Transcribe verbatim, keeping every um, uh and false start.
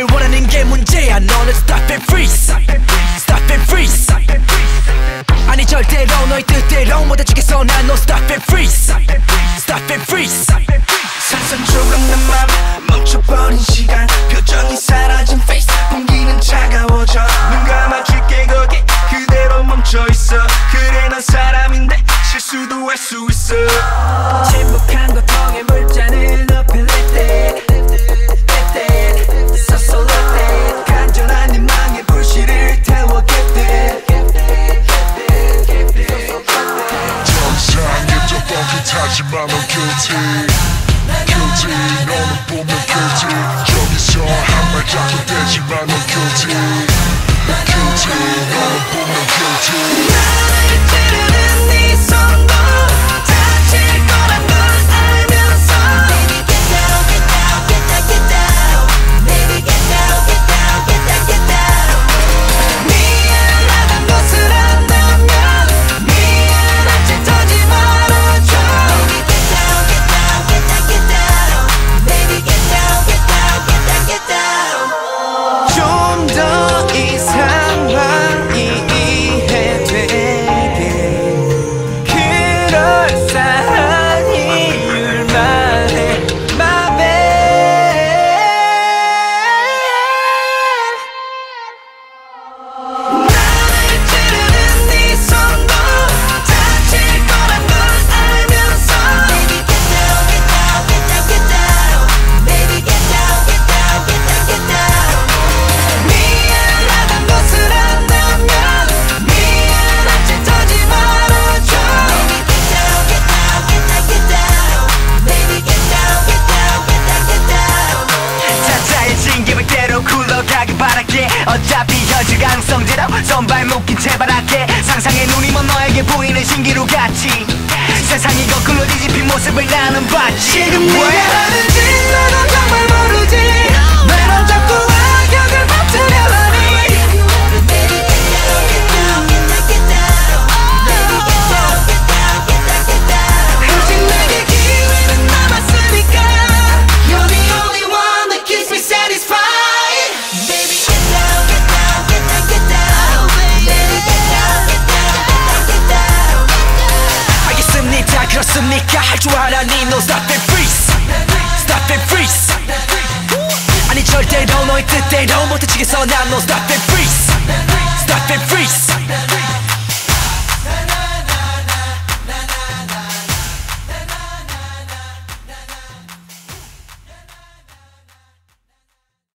널 원하는 게 문제야. 너는 stop and freeze, stop and freeze. 아니 절대로 너의 뜻대로 못 해주겠어. 난 no stop and freeze, stop and freeze. 상상 조금 내 맘 멈춰버린 시간 표정이 사라진 face 공기는 차가워져 눈 감아줄게 거기 그대로 멈춰있어. 그래 난 사람인데 실수도 할 수 있어. 침묵한 고통의 물잔을 높이 lift it So so lift it 간절한 네 맘의 불씨를 태워 get it 정상 예전 뻥끗하지만 넌 guilty guilty 너는 보면 guilty 저기서 한 발짝도 떼지만 넌 guilty guilty 너는 보면 guilty 나를 찌르는 네 손도 다칠 거란 걸 알면서 Baby get down get down get down get down Baby get down get down get down get down 미안하단 것을 안다면 미안한 짓 하지 말아줘 Baby get down get down get down get down Baby get down get down get down get down 좀 더 이 상황이 이해되게 그럴싸한 이유만 해 my bad 나를 찌르는 네 손도 다칠 거란 걸 알면서 Baby get down get down get down get down Baby get down get down get down get down 미안하단 것을 안다면 미안한 짓 하지 말아줘 Baby get down get down get down get down Baby get down get down get down get down 차차해진 계획대로 굴러가길 바랄게 어차피 현실 가능성대로 손발 묶인 채 바랄게 상상의 눈이 먼 너에게 보이는 신기루 같이 세상이 거꾸로 뒤집힌 모습을 나는 봤지 지금 네가 하는 짓 너는 정말 모르지 왜 넌 자꾸 악역을 맡으려 하니 Baby get down get down get down get down Baby get down get down get down get down 아직 내게 기회는 남았으니까 You're the only one that keeps me satisfied Baby get down get down get down get down Baby get down get down get down get down 알겠습니다. 그렇습니까? 할 줄 알아니 no stop and freeze, stop and freeze. 아니 절대로 너의 뜻대로 못 해주겠어. 난 no stop and freeze.